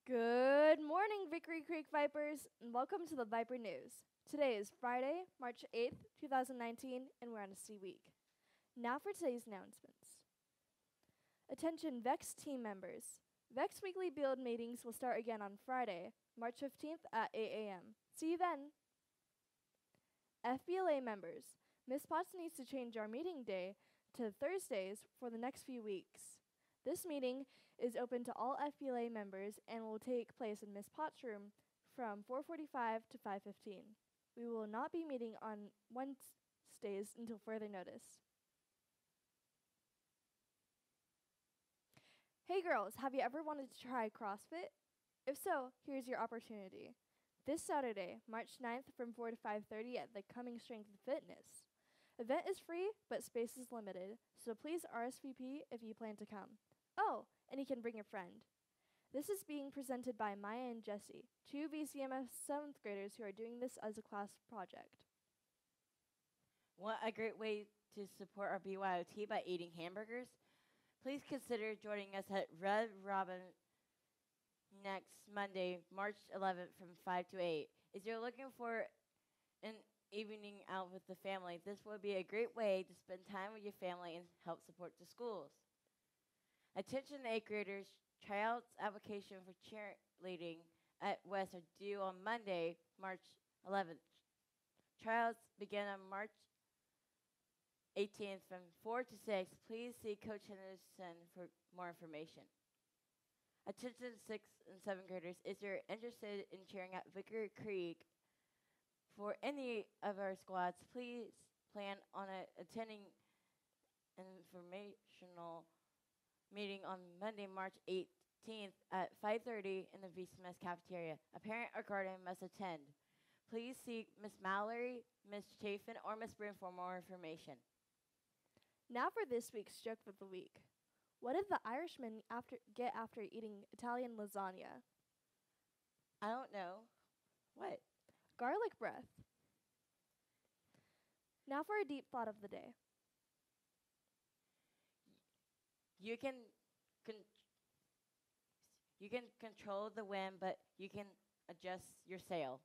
Good morning, Vickery Creek Vipers, and welcome to the Viper News. Today is Friday, March 8th, 2019, and we're on a C week. Now for today's announcements. Attention VEX team members. VEX weekly build meetings will start again on Friday, March 15th at 8 a.m. See you then. FBLA members. Ms. Potts needs to change our meeting day to Thursdays for the next few weeks. This meeting is open to all FBLA members and will take place in Ms. Potts' room from 4:45 to 5:15. We will not be meeting on Wednesdays until further notice. Hey girls, have you ever wanted to try CrossFit? If so, here's your opportunity. This Saturday, March 9th from 4 to 5:30 at the Coming Strength and Fitness. Event is free, but space is limited, so please RSVP if you plan to come. Oh, and you can bring a friend. This is being presented by Maya and Jesse, two VCMF 7th graders who are doing this as a class project. Want a great way to support our BYOT by eating hamburgers? Please consider joining us at Red Robin next Monday, March 11th from 5 to 8. If you're looking for an evening out with the family, this would be a great way to spend time with your family and help support the schools. Attention 8th graders, tryouts application for cheerleading at West are due on Monday, March 11th. Tryouts begin on March 18th from 4 to 6. Please see Coach Henderson for more information. Attention 6th and 7th graders, if you're interested in cheering at Vickery Creek for any of our squads, please plan on attending an informational meeting on Monday, March 18th at 5:30 in the VCMS cafeteria. A parent or guardian must attend. Please see Miss Mallory, Miss Chafin, or Miss Broom for more information. Now for this week's joke of the week. What did the Irishman get after eating Italian lasagna? I don't know. What? Garlic breath. Now for a deep thought of the day. You can control the wind, but you can adjust your sail.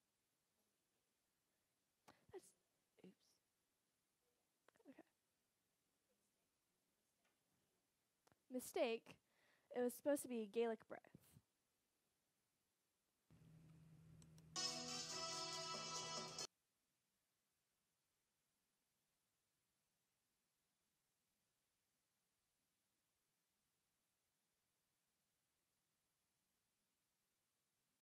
Oops. Okay. Mistake. It was supposed to be Gaelic breath.